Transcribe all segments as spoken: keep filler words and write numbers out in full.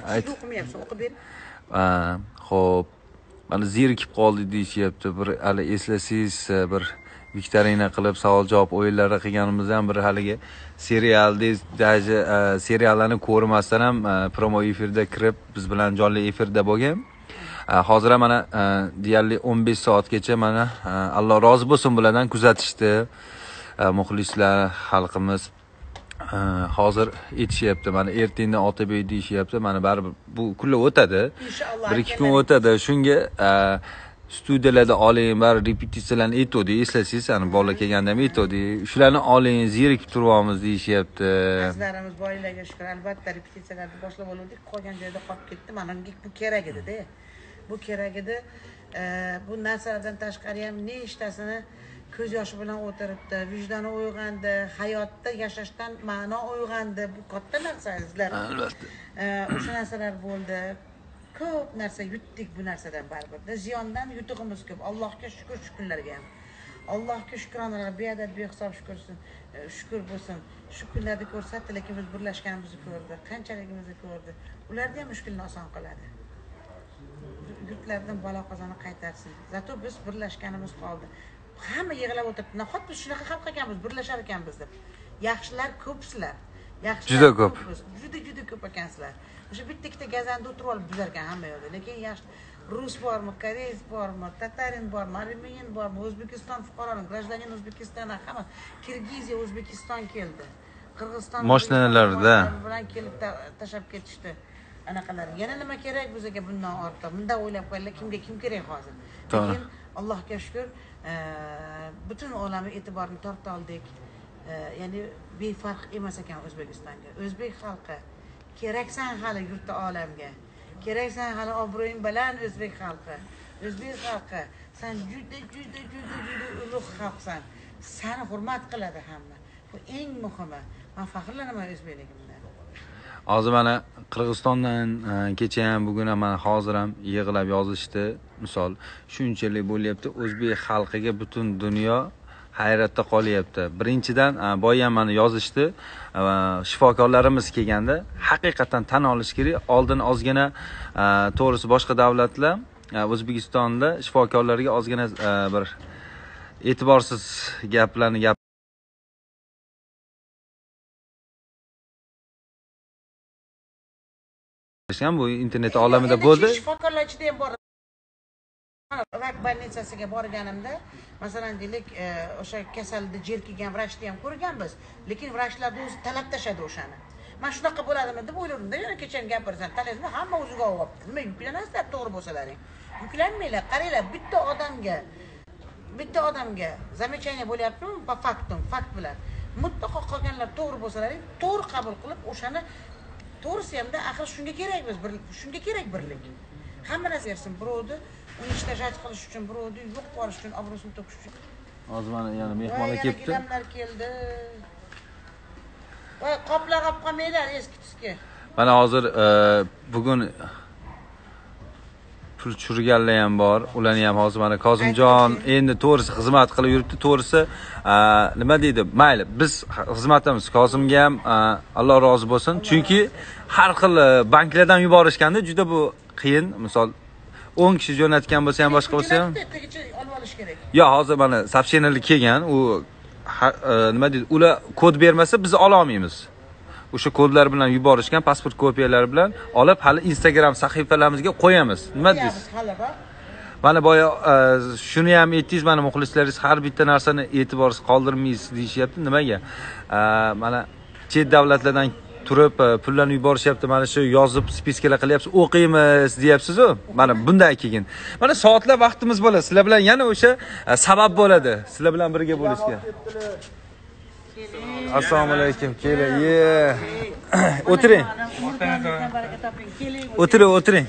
Ayt. O'qimayapsan, o'qib ber. Xo'p. Mana zerikib qoldi deyishyapti. Bir hali eslasangiz bir viktorina qilib savol-javob o'yinlari qilganimizda ham bir haligi serialda даже seriallarni ko'rmasdan ham promo efirda kirib biz bilan jonli efirda bo'lgan. Hozir ham mana deyarli o'n besh soatgacha mana Alloh rozi bo'lsin bulardan kuzatishdi. Muxlislar, xalqimiz hozir aytishyapti. Mana ertandan Otabek deyishyapti. Mana baribir bu kunlar o'tadi. Inshaalloh. bir ikki kun o'tadi. Shunga studiyalarda oling, bari repetitsiyalarni aytdik. Eslasangiz, ani bolalar kelganda ham aytdik. Shularni oling, zerikib turyapmiz deyishyapti. Bizlarimiz boylarga shukr, albatta repetitsiyalarni boshlab oldik. Qolgan joyda qolib ketdi. Mana bu kerak edi-da. Bu kerak edi. Bu narsalardan tashqari ham nechtasini ko'z yoshi bilan o'tiribdi, vijdoni uyg'ondi, hayotda yashashdan ma'no uyg'ondi. Bu katta narsa sizlar. Albatta. O'sha narsalar bo'ldi. Ko'p narsa yutdik bu narsadan baribir. Ziyondan yutug'imiz ko'p. Allohga shukr, shukrlarga ham. Allohga shukronalar, beadad behisob shukrsin, shukr bo'lsin. Shu kunlarni ko'rsatdi, lekin biz birlashganimizni ko'rdi, qanchaligimizni ko'rdi. Ularni ham mushkulni oson qiladi. Yurtlardan balo qazoni qaytarsin. Zato biz birlashganimiz qoldi. Hamma yig'lab o'tiribdi. Nahot biz shunaqa xalq ekanmiz, birlashar ekanmiz deb. Yaxshilar ko'psizlar. Yaxshilar juda ko'p. Juda juda ko'p ekansizlar. O'sha bitta ikkita gazanda o'tirib olib buzarkan hamma yo'lda. Lekin yaxshi rus bormi, koreys bormi, tatarin bormi, armenin bormi, O'zbekiston fuqarolari, grajdanin O'zbekistondan hamma, Kirgiziya, O'zbekiston keldi. Qirg'iziston mashinalarda bilan kelib tashab ketishdi. Anaqalar. Yana nima kerak bizga bundan ortiq? Bundan o'ylab qo'yinglar, kimga kim kerak hozir? Lekin Allohga shukr, butun olamga e'tiborni torta oldik. Ya'ni befarq emas ekan O'zbekistonga. O'zbek xalqi keraksan hali yurtda olamga. Keraksan hali obro'ying bilan o'zbek xalqi. O'zbek xalqi, sen juda juda juda juda ulug' xalqsan. Seni hurmat qiladi hamma. Bu eng muhimi. Men faxrlanaman o'zbekligimdan. Hozir mana Qirg'izistondan kecha ham, bugun ham, mana hozir ham yig'lab yozishdi. Misol, shunchalik bo'lyapti, o'zbek xalqiga butun dunyo hayratda qolyapti. Birinchidan boya ham mana yozishdi. Shifokorlarimiz kelganda haqiqatan tan olish kerak. Oldin ozgina to'g'risi boshqa davlatlar O'zbekistonda shifokorlarga ozgina bir e'tiborsiz gaplarni gap bu internet olamida bo'ldi. Shifokorlar ichida ham bor. Rak больницasiga borganimda, masalan, deylik, o'sha kasalda jer kelgan vrachni ham ko'rganmiz, lekin vrachlarning o'zi talab tashadi o'shani. Men shunaqa bo'ladimi deb o'yladim-da, yana kecha gapirsan, talasini hamma o'ziga olyapti. Nima yuklanasizlar, to'g'ri bo'lsalaring. Yuklanmanglar, qaranglar, bitta odamga bitta odamga zamechание bo'lyaptimi? Po faktum, fakt bilan. Mutlaqo qolganlar to'g'ri bo'lsalaring, to'g'ri qabul qilib o'shani to'g'risi hamda axir shunga kerakmiz, shunga kerak birlik. Hamma narsa bersin, birovni unishtajat qilish uchun, birovni yo'q qilish uchun, obro'sini to'kish uchun. Hozir mana yana mehmonlar kelibdi. Gilamlar keldi. Voy, qoplar olib qolmanglar eski tuski. Mana hozir bugun pul tushirganlar ham bor. Ularni ham hozir mana Kozimjon endi to'g'risi xizmat qilib yuribdi. To'g'risi nima deydi? Mayli, biz xizmatimiz Kozimga ham Alloh rozi bo'lsin. Chunki har xil banklardan yuborishganda juda bu qiyin. Misol o'n kishi jo'natgan bo'lsa ham, boshqa bo'lsa ham tegicha olib olish kerak. Yo, hozir mana soобщениyalar kelgan, u nima deydi? Ular kod bermasa biz ola olmaymiz. O'sha kodlar bilan yuborishgan pasport kopiyalari bilan olib hali Instagram sahifalarimizga qo'yamiz. Nima deysiz? Mana boya shuni ham aytdingiz, mana muxlislaringiz har bitta narsani e'tiborsiz qoldirmaysiz deyishyapti. Nimaga? Mana chet davlatlardan turib pullarni yuborishyapti. Mana shu yozib spiskalar qilyapsiz, o'qiymiz deyapsiz-ku. Mana bunday keyin. Mana soatlab vaqtimiz bo'ladi. Sizlar bilan yana o'sha sabab bo'ladi. Sizlar bilan birga bo'lishga. Assalomu alaykum. Keling. O'tiring. O'tiring, o'tiring.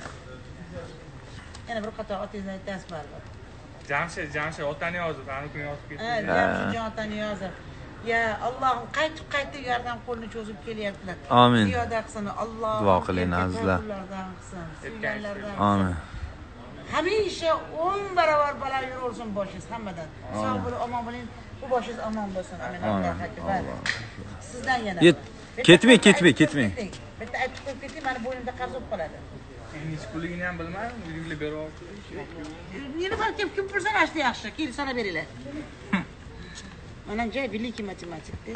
Yana bir qator otingizni aytasiz baribir. Jamshid, Jamshid otani yozib, aniqni yozib ketdi. Ha, Jamshid otani yozib. Ya Allohim qaytib qaytib yardan qo'lni cho'zib kelyaptilar. Amin. Ziyoda qilsin Alloh. Duo qiling azizlar. Amin. Hamisha o'n barobar baland yuraversin boshingiz hammadan. Sog' bo'lib, omon bo'ling. Bu boshingiz omon bo'lsin. Amin. Alloh akbar. Sizdan yana. Ketmang, ketmang, ketmang. Bitta aytib qo'yib keting, meni bo'ynimda qarz bo'lib qoladi. Endi pulligini ham bilmadim, uyingga beryapti. Yeni balkim kim pul sanashdi yaxshi, kel sanab beringlar. Mana joy veliki matematikda.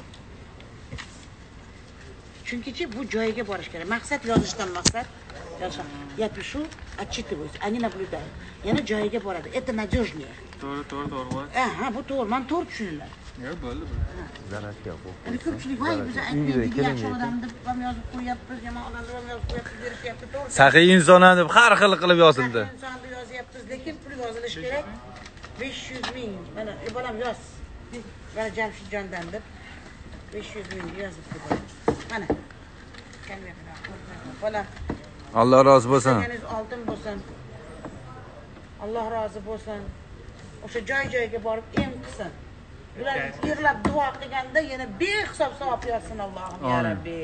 Chunki bu joyiga borish kerak. Maqsad yozishdan maqsad. Я пишу, отчитываюсь, они наблюдают. Yana joyiga boradi. Это надежнее. To'g'ri, to'g'ri, to'g'ri. Aha, bu to'g'ri. Men to'g'ri tushundim. Yo'q, bo'ldi, bo'ldi. Zaratga qo'y. Endi ko'pchilik voy biz aytmaydik, yaxshi odam deb ham yozib qo'yapmiz, yomon odam deb ham yozib qo'yapmiz, berishyapti, to'g'ri. Saxiy inson ham deb har xil qilib yozildi. Inson deb yozyapmiz, lekin pul yozilishi kerak. besh yuz ming. Mana bolam yoz. Mana Jamshidjondan deb besh yuz ming yozib qo'ydim. Mana. Bolam. Alloh rozi bo'lsin. Sanangiz oltin bo'lsin. Alloh rozi bo'lsin. O'sha joy-joyiga borib em qilsin. Ular yig'lab duo qilganda yana behisob savob yozsin Allohim ya Rabbi.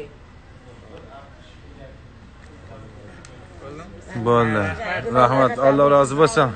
Bo'ldi. Rahmat, Alloh rozi bo'lsin.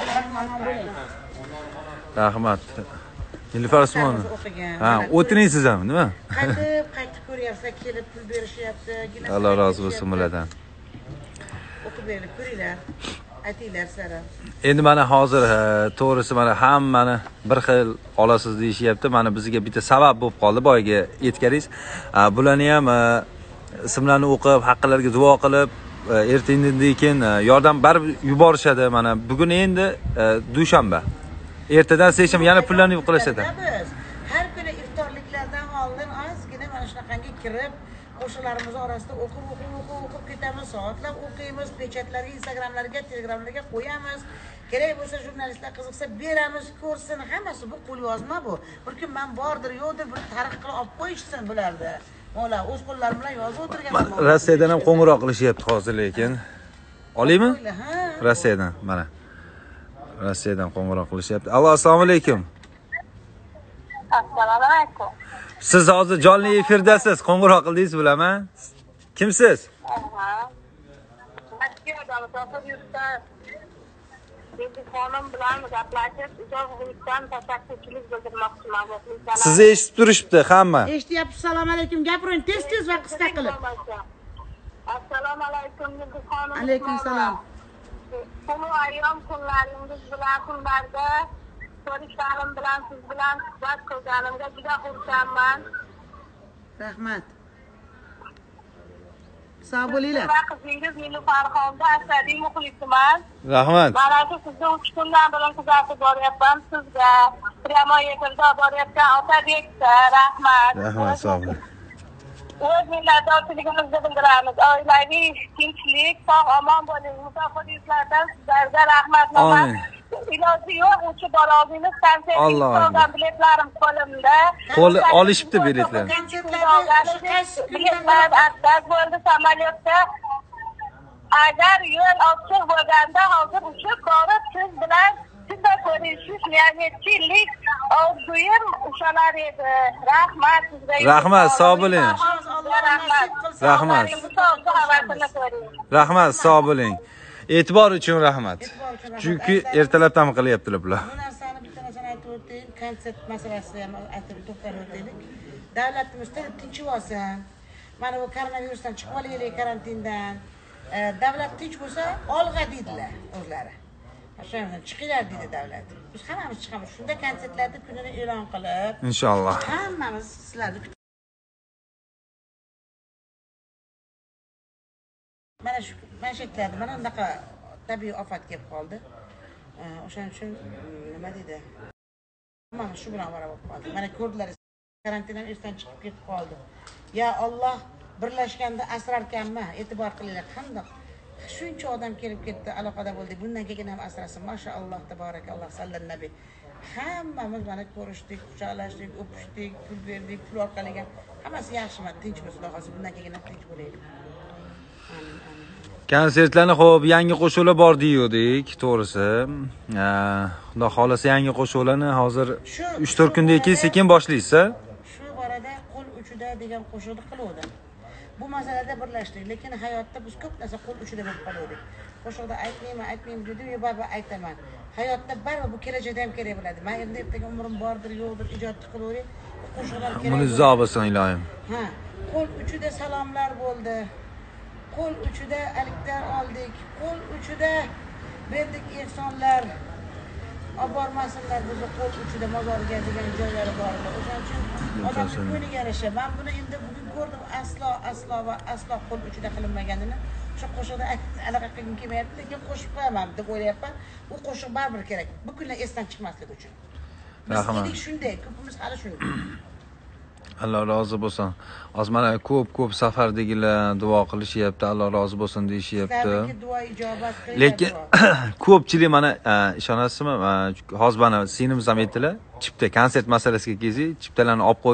Rahmat. Nilufar Usmonov. Ha, o'tiraysiz ham, nima? Qaytib, qaytib ko'ryapsiz, kelib pul berishyapti. Alloh rozi bo'lsin bulardan. O'qib berib ko'ringlar. Aytinglar sara. Endi mana hozir to'g'risi mana hammani bir xil olasiz deyishyapti. Mana bizga bitta sabab bo'lib qoldi boyga yetkaringiz. Bularni ham ismlarni o'qib, haqqilariga duo qilib, ertadan keyin yordam berib yuborishadi. Mana bugun endi dushanba. Ertadan seshanba yana pullarni yo'qlashadi. Biz har kuni iftorliklardan oldin ozgina mana shunaqangi kirib, qo'shiqlarimiz orasida o'qib, o'qib, o'qib, o'qib ketamiz, soatlab o'qiymiz, pechatlarga, Instagramlarga, Telegramlarga qo'yamiz. Kerak bo'lsa jurnalistlar qiziqsa beramiz, ko'rsin. Hammasi bu qo'l yozma bu. Bir kun men bordir, yo'qdir, bir tarix qilib olib qo'yishsin bularda. Mo'la o'z qo'llarim bilan yozib o'tirganman. Rossiyadan ham qo'ng'iroq qilishyapti hozir lekin. Olaymi? Rossiyadan mana. Rossiyadan qo'ng'iroq qilishyapti. Allo, assalomu alaykum. Assalomu alaykum. Siz hozir jonli efirdasiz. Qo'ng'iroq qildingiz bilaman. Kimsiz? Aha. Moskvadan topib telefonim bilan gaplashib, ijozatdan tashakkurchilik bildirmoqchiman. Sizni eshitib turishibdi hamma. Eshityapsiz. Assalomu alaykum. Gapiring tez-tez va qisqa qilib. Assalomu alaykum, xonim. Alaykum salom. Sunu ayyom kunlaringiz bilan kunlarda ko'rishlarim bilan siz bilan suhbat qilganimga juda xursandman. Rahmat. Sog' bo'linglar. Qizingiz Nilufarxonda asariy muxlisiman. Rahmat. Mana shu sizni uch kundan beri kuzatib boryapman sizga. Pramo efirda borayotgan Otabekka rahmat. Rahmat, sog' bo'ling. O'z minnatdorchiligimizni bildiramiz. Oilaviy tinchlik, sog' omon bo'ling. Musofirliklardan sizlarga rahmat. Amin. Iloji yo'q, o'sha balogingiz konsertingiz olgan biletlarim qo'limda. Qo'l olishibdi biletlar. Biletlar atlas bo'ldi samolyotda. Agar yo'l ochiq bo'lganda hozir uchib borib siz bilan shunday ko'rishish niyatchilik orzuyim ushalar edi. Rahmat sizga. Rahmat, sog' bo'ling. Rahmat. Rahmat, sog' bo'ling. E'tibor uchun rahmat. Chunki ertalabdan qilyaptilar bular. Bu narsani bitta narsani aytib o'taylik, konsert masalasida ham aytib to'xtalib o'taylik. Davlatimiz tinch olsin. Mana bu koronavirusdan chiqib olaylik, karantindan. Davlat tinch bo'lsa, olg'a deydilar o'zlari. O'shandan chiqinglar dedi davlat. Biz hammamiz chiqamiz. Shunda konsertlarda kunini e'lon qilib, Inshaalloh. hammamiz sizlarni mana shu mashaklarda mana bunaqa tabiiy ofat kelib qoldi. O'shaning uchun nima deydi? Mana shu bilan baravar bo'lib qoldi. Mana ko'rdilar, karantindan esdan chiqib ketib qoldi. Ya Alloh, birlashganda asrarkanmi? E'tibor qilinglar. Qandoq? Shuncha odam kelib ketdi, aloqada bo'ldik. Bundan keyin ham asrasin. Mashalloh, tabarakalloh, sallallohu nabiy. Hammamiz mana ko'rishdik, quchoqlashdik, o'pishdik, pul berdik, pul orqali ham hammasi yaxshimi? Tinch bo'lsin, hozir bundan keyin ham tinch bo'laylik. Amin, amin. Konsertlarni xo'p, yangi qo'shiqlar bor deydik, to'g'risi. Xudo xolasa yangi qo'shiqlarni hozir uch to'rt kundan keyin sekin boshlaysiz. Shu borada qo'l uchida degan qo'shiqni qiluvdim. Bu masalada birlashdik, lekin hayotda biz ko'p narsa qo'l uchida bo'lib qoldik. Qo'shiqda aytmayman, aytmayman dedim, yo baba aytaman. Hayotda baribir bu kelajakda ham kerak bo'ladi. Men endi ertaga umrim bordir, yo'qdir, ijod qilaverib, qo'shiqlar kerak. Mulizzo bo'lsin ilohim. Ha, qo'l uchida salomlar bo'ldi. Qo'l uchida alikdan oldik. Qo'l uchida berdik ehsonlar. Olib bormasinlar bizni qo'l uchida mozorga degan joylari bor edi. O'shaning uchun odamning ko'niga yarasha. Men buni endi bugun ko'rdim, aslo aslo va aslo qo'l uchida qilinmaganini. O'sha qo'shiqda anaqa qilgim kelmayapti, lekin qo'shib qo'yaman deb o'ylayapman. U qo'shiq baribir kerak. Bu kunlar esdan chiqmasligi uchun. Rahmat. Biz shunday, ko'pimiz hali shunday. Alloh rozi bo'lsin. Hozir mana ko'p-ko'p safardagilar duo qilishyapti, Alloh rozi bo'lsin deyishyapti. Sizlarga duo ijobat qilyapti. Lekin ko'pchilik mana ishonasizmi? Hozir mana sinimiz ham aytdilar, chipta konsert masalasiga kelsak, chiptalarni olib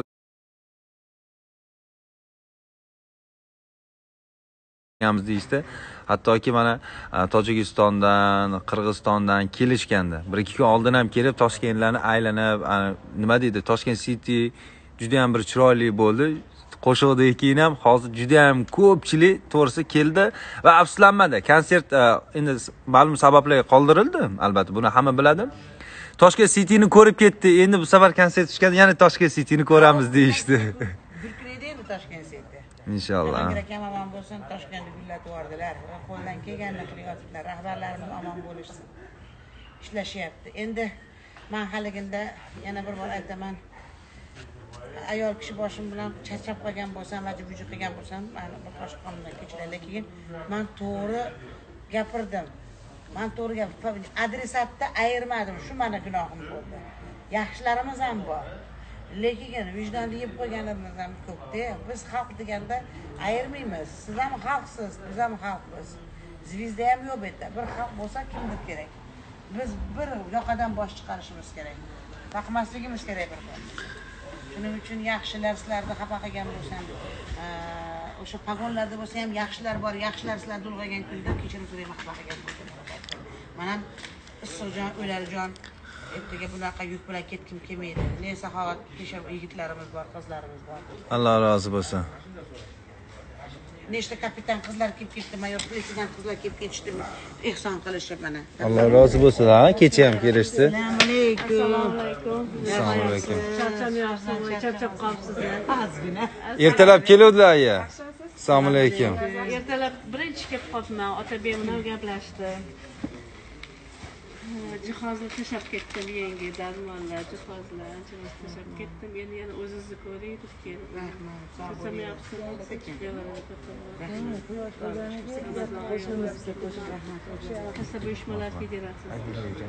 qo'yamiz deyishdi. Hattoki mana Tojikistondan, Qirg'izistondan kelishganda, bir ikki kun oldin ham kelib Toshkentlarni aylanib, nima deydi, Toshkent City juda ham bir chiroyli bo'ldi. Qo'shiqdan keyin ham hozir juda ham ko'pchilik to'g'risi keldi va afsuslanmadi. Konsert endi ma'lum sabablarga qoldirildi, albatta buni hamma biladi. Toshkent City'ni ko'rib ketdi. Endi bu safar konsert tushganda yana Toshkent City'ni ko'ramiz deyishdi. Birkiraydi endi Toshkent City. Inshaalloh. Agar kam omon bo'lsin, Toshkentni gullatib yubordilar. Qo'ldan kelganini qilyaptilar. Rahbarlarimiz omon bo'lishsin. Ishlashyapti. Endi men haliginda yana bir bor aytaman. Ayol kishi boshim bilan charchab qolgan bo'lsam, vaji-vuji qilgan bo'lsam, meni bir qo'shqonimdan kechiringlar. Lekin men to'g'ri gapirdim. Men to'g'ri gapirdim. Adresatda ayirmadim. Shu meni gunohim bo'ldi. Yaxshilarimiz ham bor. Lekin vijdonni yeb qo'yganlarimiz ham ko'p-da. Biz xalq deganda ayirmaymiz. Siz ham xalqsiz, biz ham xalqmiz. Zvizda ham yo'q bu yerda. Bir xalq bo'lsa kimdir kerak. Biz bir yoqadan bosh chiqarishimiz kerak. Taqmasligimiz kerak bir xil. Shuning uchun yaxshilar sizlarni xafa qilgan bo'lsam, o'sha pagonlarda bo'lsa ham yaxshilar bor, yaxshilar sizlarni ulg'aygan kunda kechirim so'rayman, xafa qilgan bo'lsam. Mana Issiqjon, O'larjon ertaga bunaqa yuk bilan ketkim kelmaydi. Ne saxovat kesha yigitlarimiz bor, qizlarimiz bor. Alloh rozi bo'lsin. Nechta kapitan qizlar kelib ketdi, mayor qilishgan qizlar kelib ketishdi, ehson qilishib mana. Alloh rozi bo'lsin. Ha, kecha ham kelishdi. Assalomu alaykum. Assalomu alaykum. Assalomu alaykum. Charchamayapsizmi? Charchab qolibsizlar. Ozgina. Ertalab keluvdilar aya. Assalomu alaykum. Ertalab birinchi kelib qolibman. Otabek bilan gaplashdi. Jihozni tashlab ketdim, yangi dazmollar, jihozlar, jihoz tashlab ketdim. Endi yana o'zingizni ko'ring deb keldim. Rahmat. Kasaba uyushmalari federatsiyasi.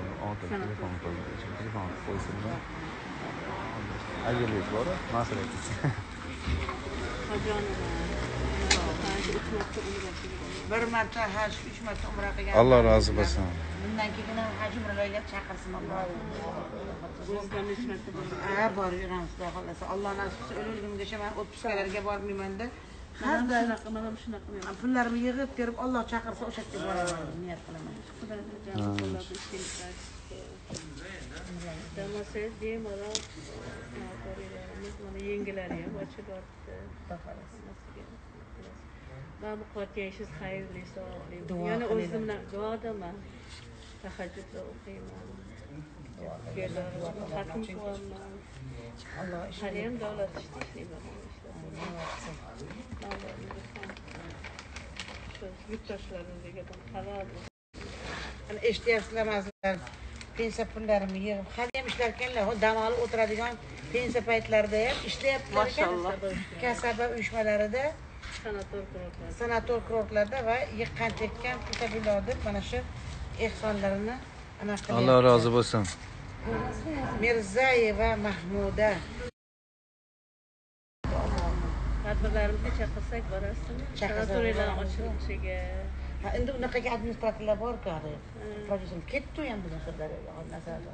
Bir marta haj, uch marta umra qilgan. Alloh rozi bo'lsin. Bundan keyin ham haj umralarga chaqirsin Alloh. O'zimdan uch marta bordim. Ha, bor yuramiz, xudo xolasa. Alloh nasib qilsa o'lgunimgacha men o'tmishgalarga bormayman-da. Har Mana shunaqa, mana shunaqa men pullarimni yig'ib terib Alloh chaqirsa o'sha yerga boraman deb niyat qilaman. Xudoning janoblariga ishlaymiz. Damasa bemalol noto'g'rilarimiz, mana yengilari ham ochib boribdi. Ben bu qotiyashingiz xayrli, sog'li. Yana o'zimdan duodaman. Tahajjudda o'qiyman. Xatm qilaman. Alloh Haliyam davlat ishida ishlayman. Yurtdoshlarimizga halol. Ana eshityapsizlarmi azizlar? Pensiya pullarimni yig'ib, hali ham ishlar ekanlar. Dam olib o'tiradigan pensiya paytlarida ham ishlayaptilar ekan. Kasaba uyushmalarida, Sanator kurortlar. sanator kurortlarda va yiqqan tekkan kutabilardir. Mana shu ehsonlarini ana qilyapti. Alloh rozi bo'lsin. Mirzayeva Mahmuda. Tadbirlarimizga chaqirsak borasizmi? Sanatoriylar ochilishiga. Ha, endi unaqaga administratorlar bor-ku, hali. Prodyuser ketdi ham bu narsalarga, nazorat.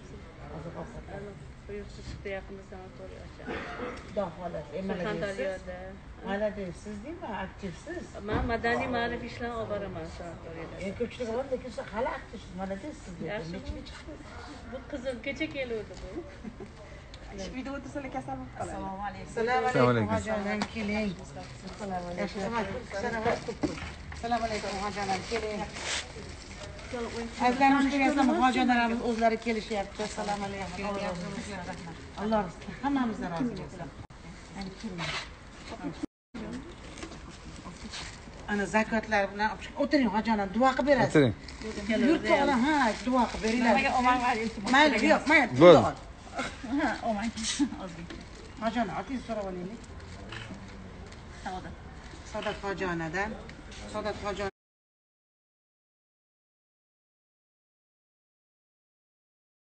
Buyurtishda yaqinda sanatoriya ochamiz. Xudo xolasa. Surxondaryoda. Malades, siz deymi? Aktivsiz. Men madaniy ma'rifiy ishlarni olib boraman sanatoriyada. E, ko'pchilik bor, lekin siz hali aktivsiz. Malades siz deyapsiz. Nechga chiqdingiz? Bu qizim kecha keluvdi bu. Uyda o'tirsalar kasal bo'lib qoladi. Assalomu alaykum. Assalomu alaykum. Hojonim keling. Yaxshi, rahmat. Assalomu alaykum. Assalomu alaykum, hojonim keling. Azizlarimiz ko'ryapsizlarmi? Hojilarimiz o'zlari kelishyapti. Assalomu alaykum. Alloh hammamizdan rozi bo'lsin. Ana zakotlar bilan o'tiring hojijon, duo qilib berasiz. O'tiring. Yurtda olam, ha, duo qilib beringlar. Mayli, yo'q, mayli. Bo'ldi. Ha, omang. Hojijon, otingizni so'rab olaylik. Saodat. Saodat hojonadan. Saodat hojon